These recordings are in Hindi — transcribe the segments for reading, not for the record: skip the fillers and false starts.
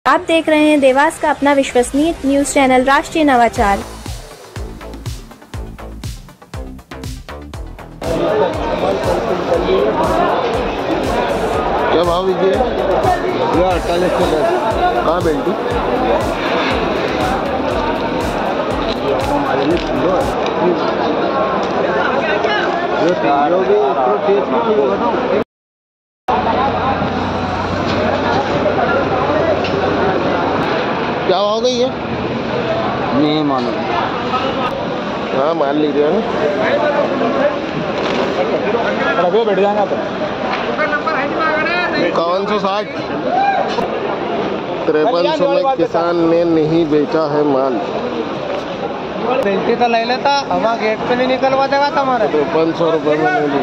आप देख रहे हैं देवास का अपना विश्वसनीय न्यूज चैनल राष्ट्रीय नवाचार। क्या भाव दीजिए? 48 के 10। कहाँ बेल्टी? क्या भाव गई है? नहीं मालूम। हाँ मान लीजिए ना, बैठ जाएगा तो 5160 5300 में किसान ने नहीं बेचा है माल। बेल्टी तो ले लेता, हमारा गेट पे नहीं निकलवा देगा तुम्हारे। 5300 रुपये में नहीं दी।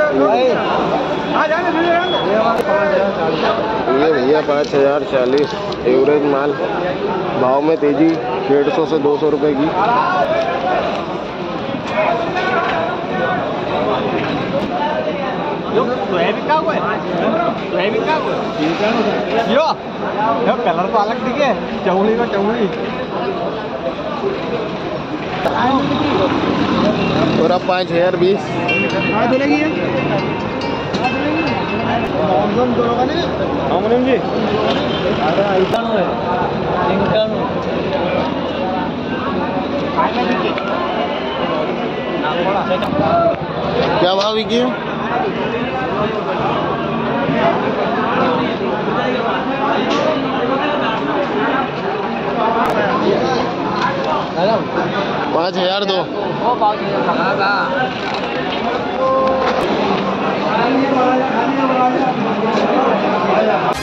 ये भैया 5040 एवरेज माल। भाव में तेजी 150 से 200 रुपये की। कलर तो अलग दिखे, चौड़ी का चौड़ी। पूरा 5020 मिलेगी जी। क्या भाव बिकी? पाँच 5002।